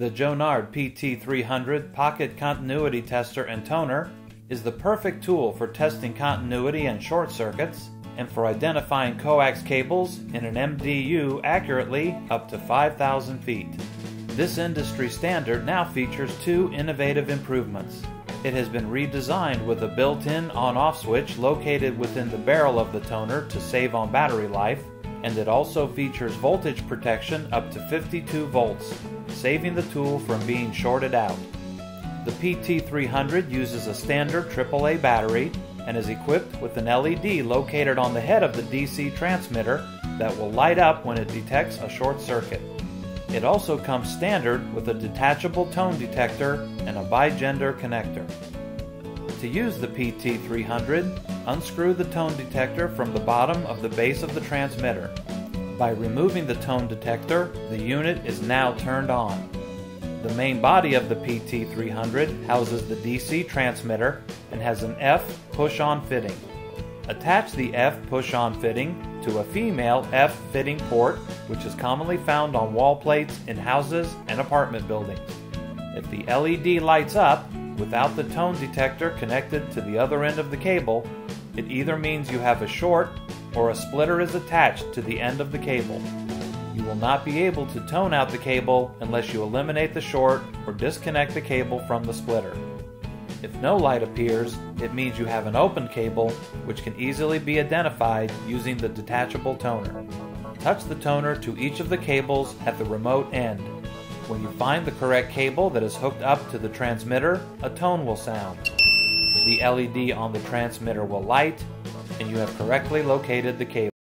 The Jonard PT-300 Pocket Continuity Tester and Toner is the perfect tool for testing continuity and short circuits and for identifying coax cables in an MDU accurately up to 5,000 feet. This industry standard now features two innovative improvements. It has been redesigned with a built-in on-off switch located within the barrel of the toner to save on battery life, and it also features voltage protection up to 52 volts, saving the tool from being shorted out. The PT-300 uses a standard AAA battery and is equipped with an LED located on the head of the DC transmitter that will light up when it detects a short circuit. It also comes standard with a detachable tone detector and a bigender connector. To use the PT-300, unscrew the tone detector from the bottom of the base of the transmitter. By removing the tone detector, the unit is now turned on. The main body of the PT-300 houses the DC transmitter and has an F push-on fitting. Attach the F push-on fitting to a female F fitting port, which is commonly found on wall plates in houses and apartment buildings. If the LED lights up without the tone detector connected to the other end of the cable, it either means you have a short or a splitter is attached to the end of the cable. You will not be able to tone out the cable unless you eliminate the short or disconnect the cable from the splitter. If no light appears, it means you have an open cable, which can easily be identified using the detachable toner. Touch the toner to each of the cables at the remote end. When you find the correct cable that is hooked up to the transmitter, a tone will sound. The LED on the transmitter will light, and you have correctly located the cable.